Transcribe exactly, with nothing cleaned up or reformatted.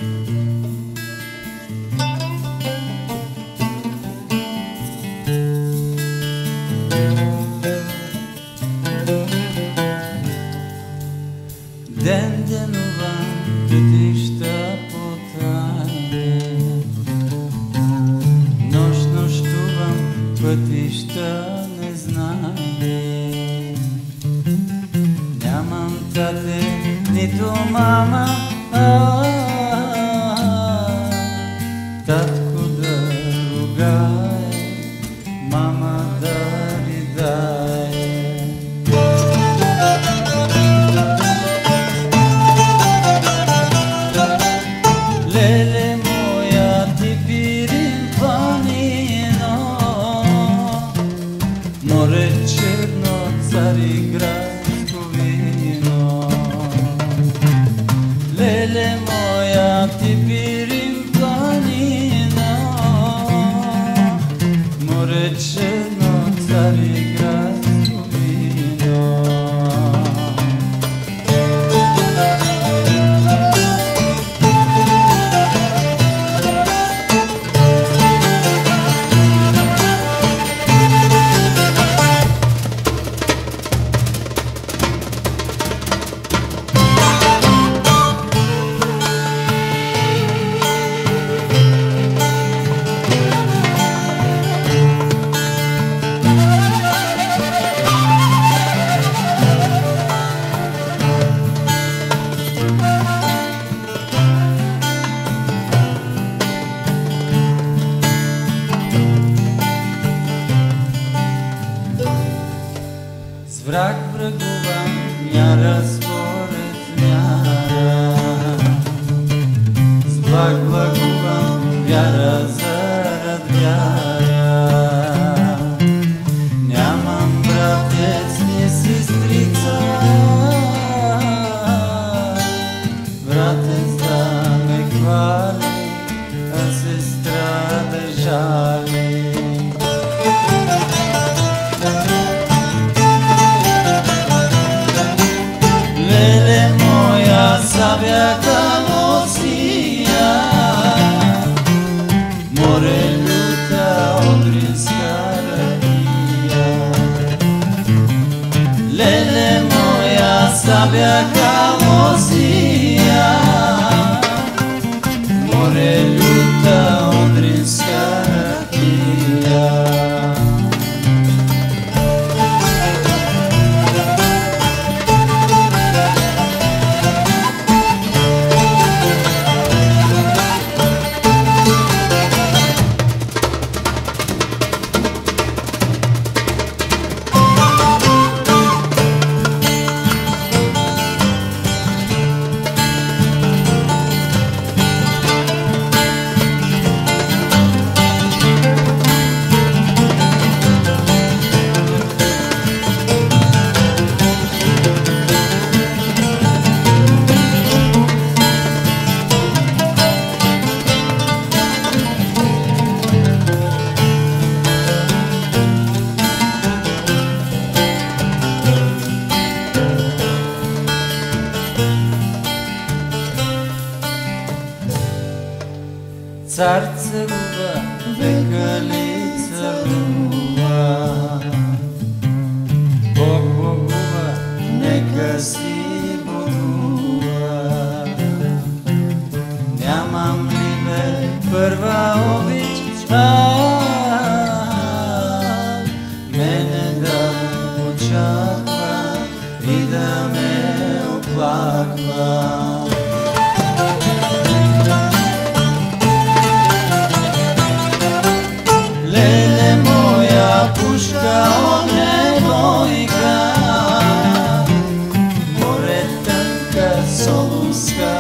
Ден денувам пътища по тайне, нощ нощувам пътища незнайни. Нямам тате, нито мама, татко да ругае, мама да ридае. Леле моя ти пирин планино, море черно, цариградско вино. Леле моя ти пирин планино, море черно, цариградско вино. Враг врагувам, мяра според мяра. С благ благувам, вяра зарад вяра. Нямам братец, ни сестрица, братец да ме хвали, а сестра да жали. Леле моя сабяка носия, море люта одринска ракия. Леле моя сабяка носия, море люта одринска ракия. Цар царува, века ли царува, Бог богува, нека си богува. Нямам ли бе първа обич, мене да очаква и да ме оплаква. Леле моя пушка, о невойка, море тънка солунска